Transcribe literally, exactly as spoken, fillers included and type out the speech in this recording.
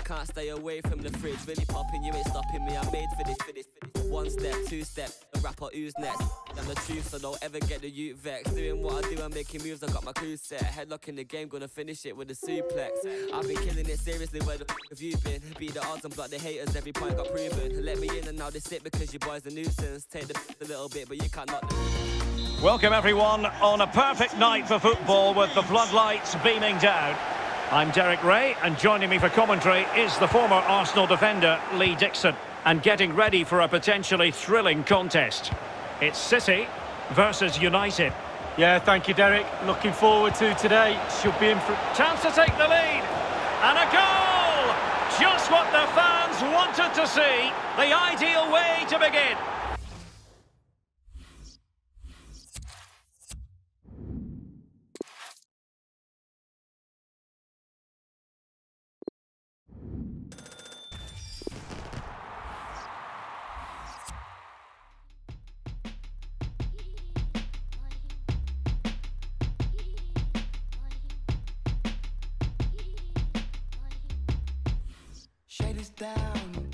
can't stay away from the fridge. Really popping, you ain't stopping me. I'm made for this, for this, for this. One step, two step, the rapper who's next. I'm the truth, so don't ever get the youth vexed. Doing what I do, I'm making moves, I got my clues set. Headlock in the game, gonna finish it with a suplex. I've been killing it seriously, where the f have you been? Beat the odds and block the haters, every point got proven. Let me in and now they sit because your boy's a nuisance. Take the f a little bit, but you can't knock the... Welcome everyone on a perfect night for football with the floodlights beaming down. I'm Derek Ray, and joining me for commentary is the former Arsenal defender Lee Dixon. And getting ready for a potentially thrilling contest. It's City versus United. Yeah, thank you, Derek. Looking forward to today. Should be in for... Chance to take the lead. And a goal! Just what the fans wanted to see. The ideal way to begin. Shade is down.